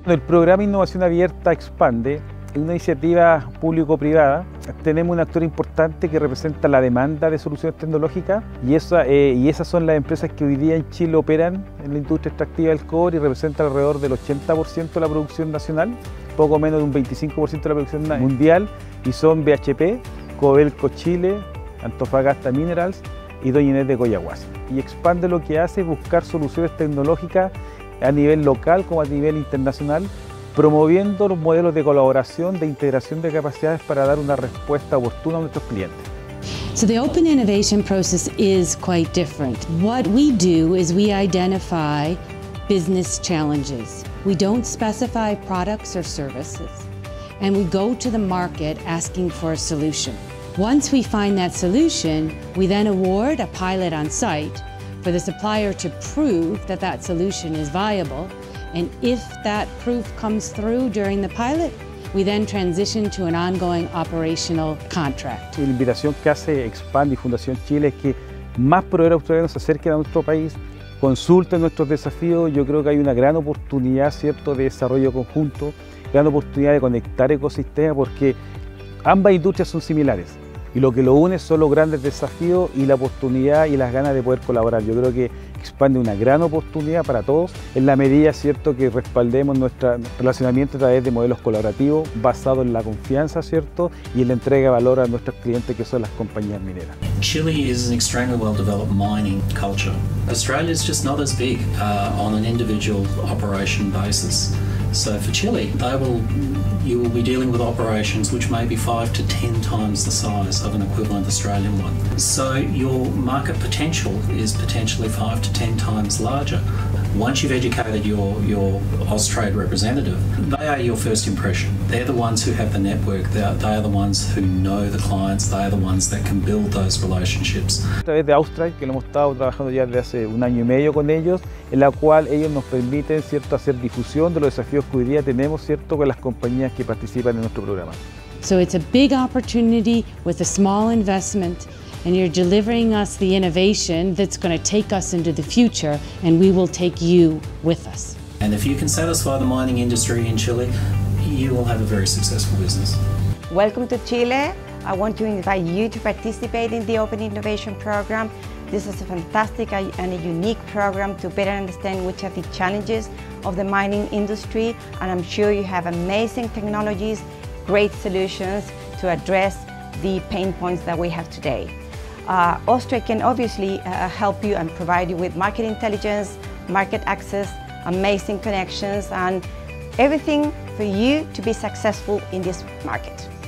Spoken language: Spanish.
El programa Innovación Abierta Expande es una iniciativa público-privada. Tenemos un actor importante que representa la demanda de soluciones tecnológicas y esas son las empresas que hoy día en Chile operan en la industria extractiva del cobre y representan alrededor del 80% de la producción nacional, poco menos de un 25% de la producción mundial, y son BHP, Codelco Chile, Antofagasta Minerals y Doña Inés de Collahuasi. Y Expande lo que hace es buscar soluciones tecnológicas a nivel local como a nivel internacional, promoviendo los modelos de colaboración, de integración de capacidades para dar una respuesta oportuna a nuestros clientes. So the open innovation process is quite different. What we do is we identify business challenges. We don't specify products or services, and we go to the market asking for a solution. Once we find that solution, we then award a pilot on site for the supplier to prove that that solution is viable, and if that proof comes through during the pilot, we then transition to an ongoing operational contract. La invitación que hace Expande y Fundación Chile es que más proveedores australianos se acerquen a nuestro país, consulten nuestros desafíos. Yo creo que hay una gran oportunidad, ¿cierto?, de desarrollo conjunto, gran oportunidad de conectar ecosistemas, porque ambas industrias son similares. Y lo que lo une son los grandes desafíos y la oportunidad y las ganas de poder colaborar. Yo creo que Expande una gran oportunidad para todos, en la medida, ¿cierto?, que respaldemos nuestro relacionamiento a través de modelos colaborativos basados en la confianza, ¿cierto?, y en la entrega de valor a nuestros clientes, que son las compañías mineras. Chile is an extremely well-developed mining culture. Australia is just not as big on an individual operation basis. So for Chile, you will be dealing with operations which may be 5 to 10 times the size of an equivalent Australian one. So your market potential is potentially 5 to 10 times larger. Once you've educated your Austrade representative, they are your first impression. They're the ones who have the network, they are the ones who know the clients, they are the ones that can build those relationships. A través de Austrade, que lo hemos estado trabajando ya desde hace 1 año y medio con ellos, en la cual ellos nos permiten, ¿cierto?, hacer difusión de los desafíos que hoy día tenemos, ¿cierto?, con las compañías que participan en nuestro programa. So it's a big opportunity with a small investment, and you're delivering us the innovation that's going to take us into the future, and we will take you with us. And if you can satisfy the mining industry in Chile, you will have a very successful business. Welcome to Chile. I want to invite you to participate in the Open Innovation Program. This is a fantastic and a unique program to better understand which are the challenges of the mining industry, and I'm sure you have amazing technologies, great solutions to address the pain points that we have today. Austrade can obviously help you and provide you with market intelligence, market access, amazing connections, and everything for you to be successful in this market.